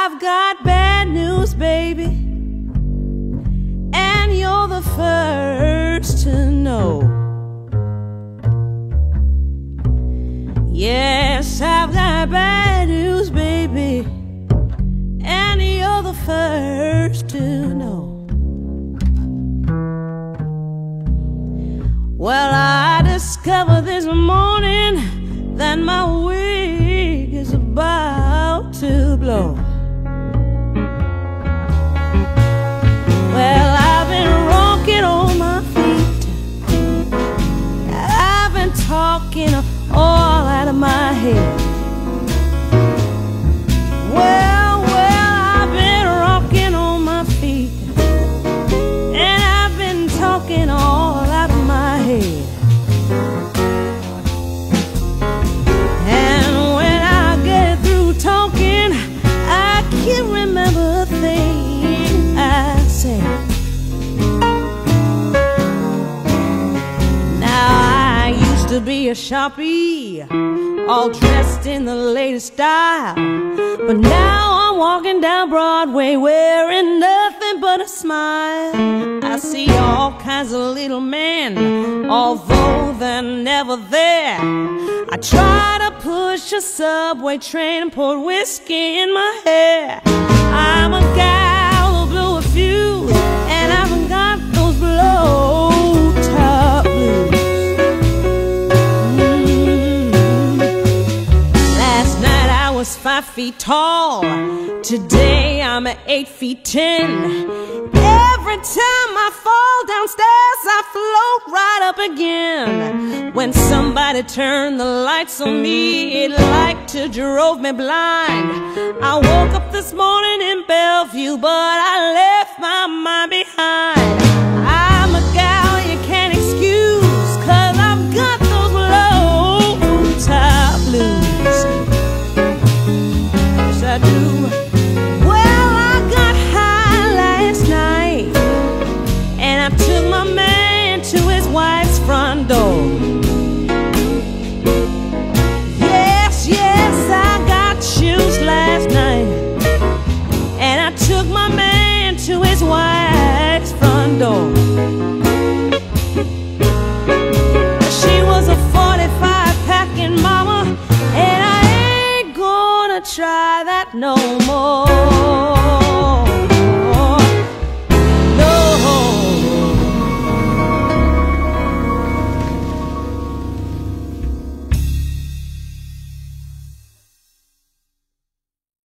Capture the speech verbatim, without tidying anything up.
I've got bad news, baby, and you're the first to know. Yes, I've got bad news, baby, and you're the first to know. Well, I discovered this morning that my wig is about to blow. Well, I've been rocking on my feet, I've been talking all out of my head. Well, well, I've been rocking on my feet, and I've been talking all out of my head. And when I get through talking, I can't remember a thing I said. Now I used to be a sharpie, all dressed in the latest style, but now I'm walking down Broadway wearing nothing but a smile. I see all kinds of little men, although they're never there. I try to push a subway train and pour whiskey in my hair. I'm a gal who blew a fuse, and I haven't got those blow top blues. Five feet tall, today I'm at eight feet ten. Every time I fall downstairs, I float right up again. When somebody turned the lights on me, it like to drove me blind. I woke up this morning in Bellevue, but I left my mind behind. I'm a gal you can't excuse, 'cause I've got those low top blues. I do. Well, I got high last night, and I took my man to his wife's front door. Yes, yes, I got shoes last night, and I took my man to his wife's front door. She was a forty-five packing mama, and I ain't gonna try that no more.